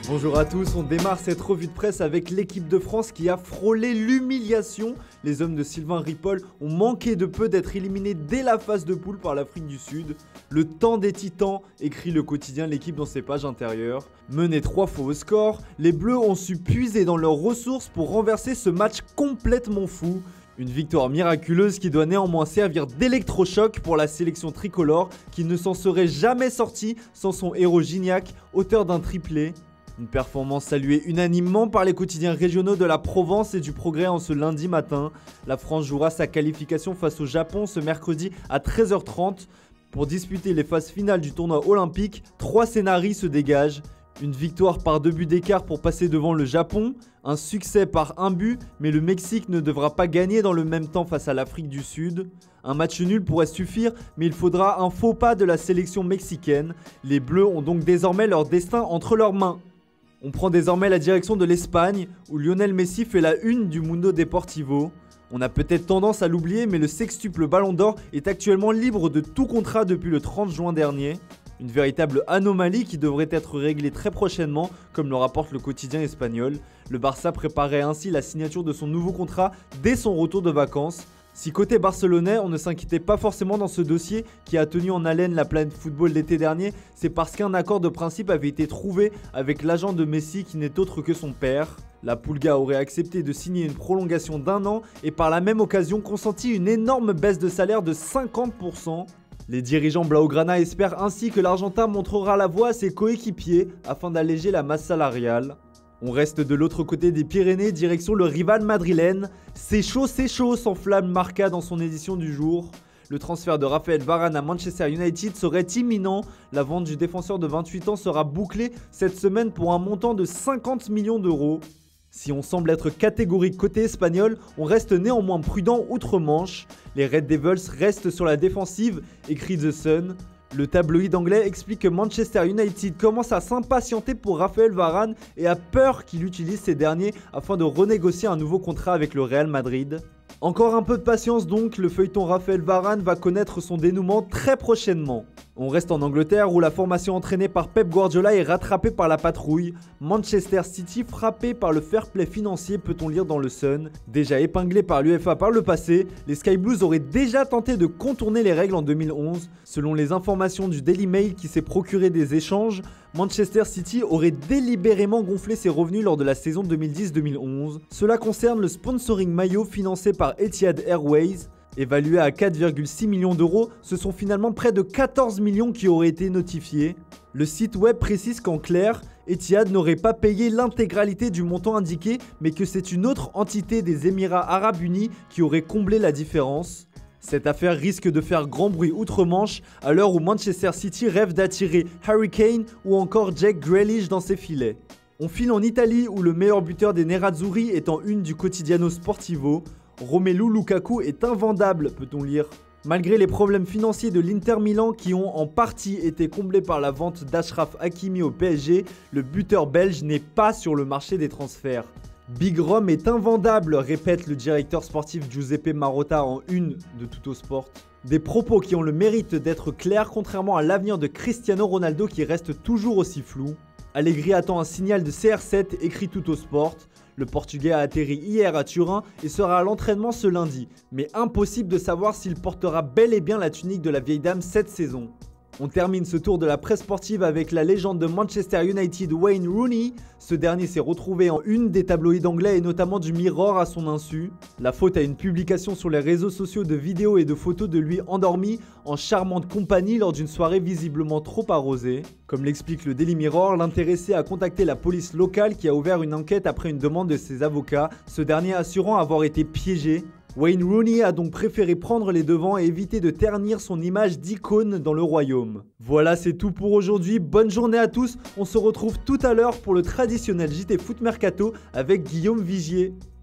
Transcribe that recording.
Bonjour à tous, on démarre cette revue de presse avec l'équipe de France qui a frôlé l'humiliation. Les hommes de Sylvain Ripoll ont manqué de peu d'être éliminés dès la phase de poule par l'Afrique du Sud. Le temps des titans, écrit le quotidien L'équipe dans ses pages intérieures. Menés 3 fois au score, les Bleus ont su puiser dans leurs ressources pour renverser ce match complètement fou. Une victoire miraculeuse qui doit néanmoins servir d'électrochoc pour la sélection tricolore qui ne s'en serait jamais sortie sans son héros Gignac, auteur d'un triplé. Une performance saluée unanimement par les quotidiens régionaux de la Provence et du Progrès en ce lundi matin. La France jouera sa qualification face au Japon ce mercredi à 13h30. Pour disputer les phases finales du tournoi olympique, 3 scénarios se dégagent. Une victoire par 2 buts d'écart pour passer devant le Japon, un succès par 1 but, mais le Mexique ne devra pas gagner dans le même temps face à l'Afrique du Sud. Un match nul pourrait suffire, mais il faudra un faux pas de la sélection mexicaine. Les Bleus ont donc désormais leur destin entre leurs mains. On prend désormais la direction de l'Espagne, où Lionel Messi fait la une du Mundo Deportivo. On a peut-être tendance à l'oublier, mais le sextuple Ballon d'Or est actuellement libre de tout contrat depuis le 30 juin dernier. Une véritable anomalie qui devrait être réglée très prochainement, comme le rapporte le quotidien espagnol. Le Barça préparait ainsi la signature de son nouveau contrat dès son retour de vacances. Si côté barcelonais, on ne s'inquiétait pas forcément dans ce dossier qui a tenu en haleine la planète football l'été dernier, c'est parce qu'un accord de principe avait été trouvé avec l'agent de Messi qui n'est autre que son père. La Pulga aurait accepté de signer une prolongation d'1 an et par la même occasion consenti une énorme baisse de salaire de 50%. Les dirigeants Blaugrana espèrent ainsi que l'Argentin montrera la voie à ses coéquipiers afin d'alléger la masse salariale. On reste de l'autre côté des Pyrénées, direction le rival madrilène. C'est chaud, s'enflamme Marca dans son édition du jour. Le transfert de Raphaël Varane à Manchester United serait imminent. La vente du défenseur de 28 ans sera bouclée cette semaine pour un montant de 50 millions d'euros. Si on semble être catégorique côté espagnol, on reste néanmoins prudent outre-Manche. Les Red Devils restent sur la défensive, écrit The Sun. Le tabloïd anglais explique que Manchester United commence à s'impatienter pour Raphaël Varane et a peur qu'il utilise ces derniers afin de renégocier un nouveau contrat avec le Real Madrid. Encore un peu de patience donc, le feuilleton Raphaël Varane va connaître son dénouement très prochainement. On reste en Angleterre où la formation entraînée par Pep Guardiola est rattrapée par la patrouille. Manchester City frappé par le fair play financier, peut-on lire dans le Sun. Déjà épinglé par l'UEFA par le passé, les Sky Blues auraient déjà tenté de contourner les règles en 2011. Selon les informations du Daily Mail qui s'est procuré des échanges, Manchester City aurait délibérément gonflé ses revenus lors de la saison 2010-2011. Cela concerne le sponsoring maillot financé par Etihad Airways. Évalué à 4,6 millions d'euros, ce sont finalement près de 14 millions qui auraient été notifiés. Le site web précise qu'en clair, Etihad n'aurait pas payé l'intégralité du montant indiqué, mais que c'est une autre entité des Émirats Arabes Unis qui aurait comblé la différence. Cette affaire risque de faire grand bruit outre-Manche à l'heure où Manchester City rêve d'attirer Harry Kane ou encore Jack Grealish dans ses filets. On file en Italie où le meilleur buteur des Nerazzurri est en une du Quotidiano Sportivo. Romelu Lukaku est invendable, peut-on lire. Malgré les problèmes financiers de l'Inter Milan qui ont en partie été comblés par la vente d'Achraf Hakimi au PSG, le buteur belge n'est pas sur le marché des transferts. Big Rom est invendable, répète le directeur sportif Giuseppe Marotta en une de Tuttosport. Des propos qui ont le mérite d'être clairs contrairement à l'avenir de Cristiano Ronaldo qui reste toujours aussi flou. Allegri attend un signal de CR7, écrit Tuttosport. Le Portugais a atterri hier à Turin et sera à l'entraînement ce lundi, mais impossible de savoir s'il portera bel et bien la tunique de la vieille dame cette saison. On termine ce tour de la presse sportive avec la légende de Manchester United Wayne Rooney. Ce dernier s'est retrouvé en une des tabloïds anglais et notamment du Mirror à son insu. La faute à une publication sur les réseaux sociaux de vidéos et de photos de lui endormi en charmante compagnie lors d'une soirée visiblement trop arrosée. Comme l'explique le Daily Mirror, l'intéressé a contacté la police locale qui a ouvert une enquête après une demande de ses avocats, ce dernier assurant avoir été piégé. Wayne Rooney a donc préféré prendre les devants et éviter de ternir son image d'icône dans le royaume. Voilà, c'est tout pour aujourd'hui. Bonne journée à tous. On se retrouve tout à l'heure pour le traditionnel JT Foot Mercato avec Guillaume Vigier.